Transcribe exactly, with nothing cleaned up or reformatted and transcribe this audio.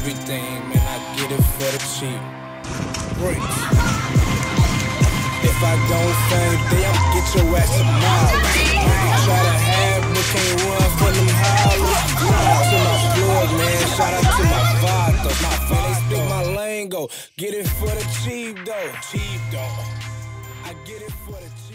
everything, man, I get it for the cheap. Bricks. If I don't fame day, I'ma get your ass tomorrow. Try to have me, can't run from them hollers. Shout out to my plug, man, shout out to my vato. My phone, they speak my lingo. Get it for the cheap, though. Cheap, though. I get it for the cheap.